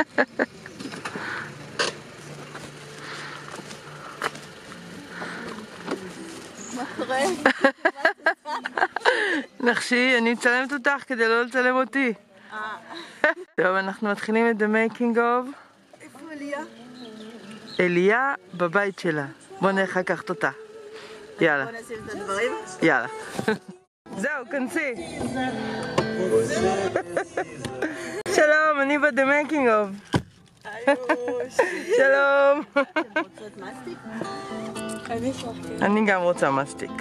מה קורה? נחשי, אני מצלמת אותך כדי לא לצלם אותי. טוב, אנחנו מתחילים את the making of. איפה אליה? אליה בבית שלה. בוא נלך לקחת אותה. יאללה. בוא נשים את הדברים. יאללה. זהו, כנסי. שלום, אני ב-the making of. שלום. אתם רוצות מסטיק? אני גם רוצה מסטיק.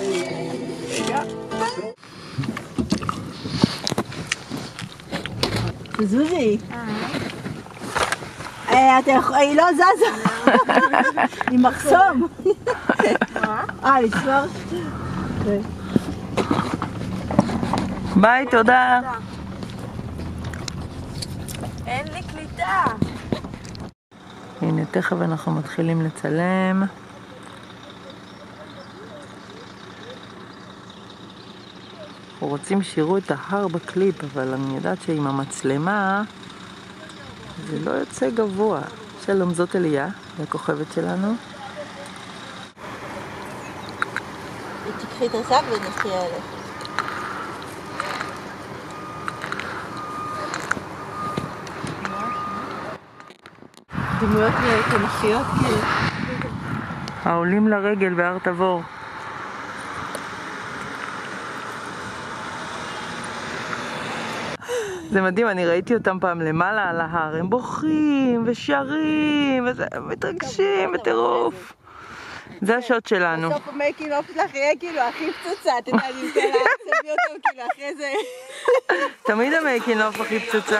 זוזי. היא לא זזה. היא מחסום. לצלוח? ביי, תודה. אין לי קליטה. הנה, תכף אנחנו מתחילים לצלם. אנחנו רוצים שיראו את ההר בקליפ, אבל אני יודעת שעם המצלמה זה לא יוצא גבוה. שלום, זאת אליה, היא הכוכבת שלנו. תקחי את השק ונשקיע אלה. דמויות תנכיות כאילו. העולים לרגל בהר תבור. זה מדהים, אני ראיתי אותם פעם למעלה על ההר, הם בוכים ושרים ומתרגשים בטירוף. זה השוט שלנו. בסוף המייקינג אוף שלך יהיה כאילו הכי פצוצה, אתה יודע, אני רוצה להצביע אותו כאילו אחרי זה. תמיד המייקינג אוף הכי פצוצה.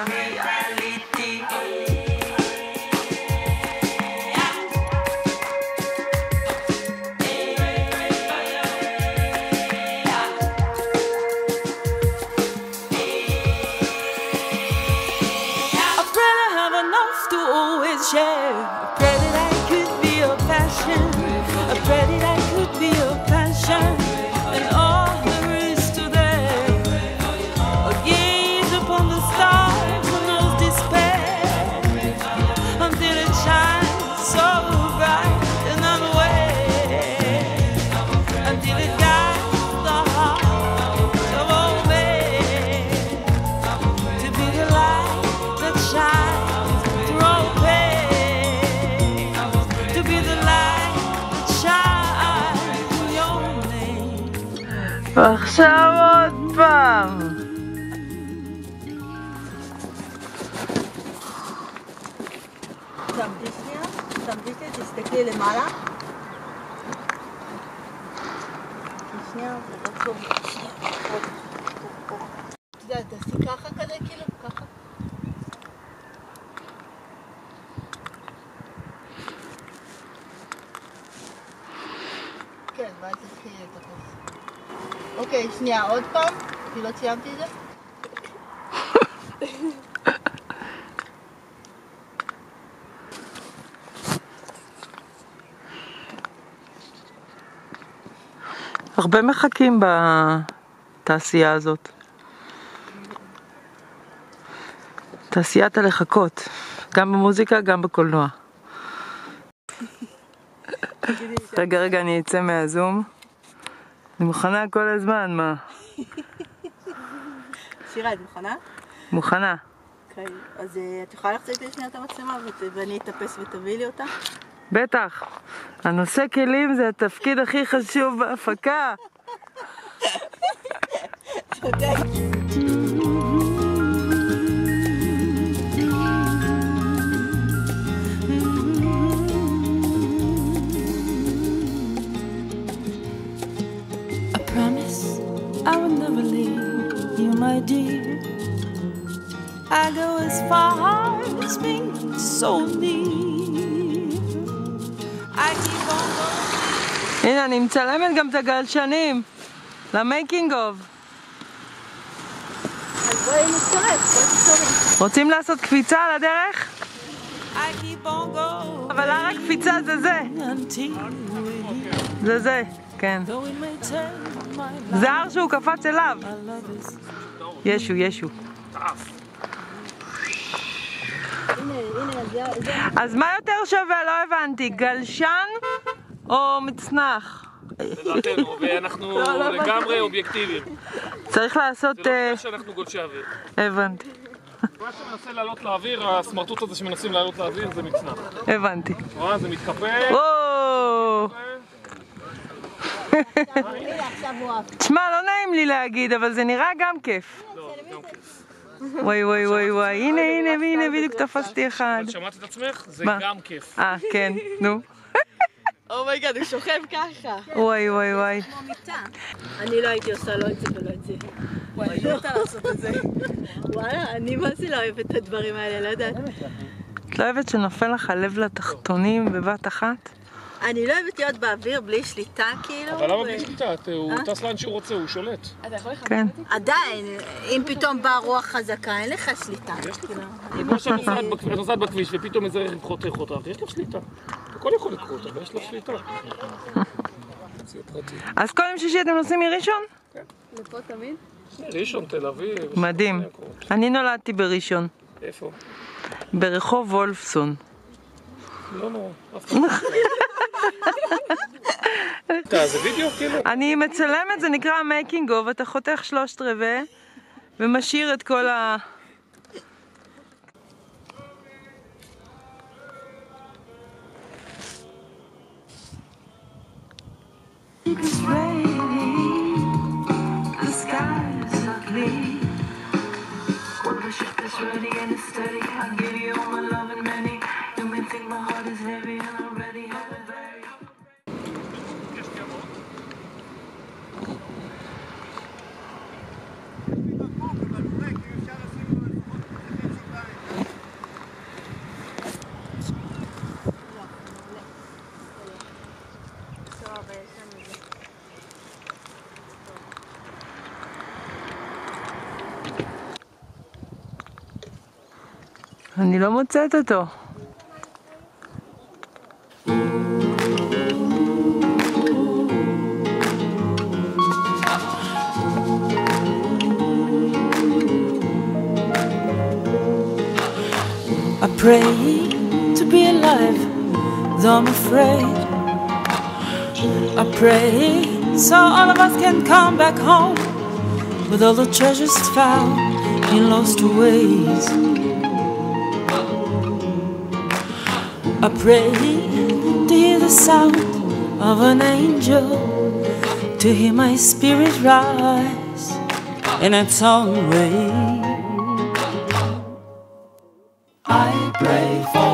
Share. I pray that I could be your passion. I pray that I could be your passion. And all there is to them. I gaze upon the stars and knows despair until it shines so bright and unaware. Until it guides the hearts of all men to be the light that shines. ועכשיו עוד פעם. תעמדי שנייה, תסתכלי למעלה. שנייה, ותעצור. אתה יודע, תעשי ככה כזה, כאילו, ככה. כן, ואז תתחילי לתפוס. אוקיי, שנייה, עוד פעם, כי לא ציימתי את זה. הרבה מחכים בתעשייה הזאת. תעשיית הלחכות, גם במוזיקה, גם בקולנוע. רגע, אני אצא מהזום. אני מוכנה כל הזמן, מה? שירה, את מוכנה? מוכנה. אוקיי, אז את יכולה לחצות לי שנייה את המצלמה ואני אתאפס ותביא לי אותה? בטח. הנושא כלים זה התפקיד הכי חשוב בהפקה. צודק. I will never leave you, my dear. I go as far as being so near. I keep on going. הנה, אני מצלמת גם את הגלשנים. למייקינג אוף. אז בואי נצטרף. רוצים לעשות קפיצה על הדרך? I keep on going. אבל הר הקפיצה זה זה. זה, כן. זה הר שהוא קפץ אליו. ישו. הנה, אז מה יותר שווה? לא הבנתי, גלשן או מצנח? לדעתנו, ואנחנו לגמרי אובייקטיביים. צריך לעשות... זה לא בגלל שאנחנו גולשי אוויר. הבנתי. מה שמנסה לעלות לאוויר, הסמרטוט הזה שמנסים לעלות לאוויר זה מצנח. הבנתי. רואה, זה מתקפל. וואו! תשמע, לא נעים לי להגיד, אבל זה נראה גם כיף. לא, גם כיף. וואי וואי וואי וואי, הנה, בדיוק תפסתי אחד. את שמעת את עצמך? זה גם כיף. כן, נו. אומייגד, הוא שוכב ככה. וואי וואי וואי. אני לא הייתי עושה לא את זה ולא את זה. וואי, אני לא רוצה לעשות את זה. וואלה, אני מה זה לא אוהבת את הדברים האלה, לא יודעת. את לא אוהבת שנופל לך הלב לתחתונים בבת אחת? אני לא אוהבת להיות באוויר בלי שליטה, כאילו. אבל למה בלי שליטה? הוא טס לאן שהוא רוצה, הוא שולט. כן. עדיין, אם פתאום באה רוח חזקה, אין לך שליטה. כמו שאת נוסעת בכביש ופתאום איזה רכב חותך אותך, יש לך שליטה. הכל יכול לקרות, אבל יש לך שליטה. אז כל יום שישי אתם נוסעים מראשון? כן. לפה תמיד? ראשון, תל אביב. מדהים. אני נולדתי בראשון. איפה? ברחוב וולפסון. לא נורא, אף אחד. זה וידאו כאילו? אני מצלמת, זה נקרא מייקינג אוף, אתה חותך 3/4 ומשאיר את כל ה... אני לא מוצאת אותו. I pray to be alive, though I'm afraid. I pray so all of us can come back home with all the treasures found in lost ways. I pray to hear the sound of an angel, to hear my spirit rise in its own way. I pray for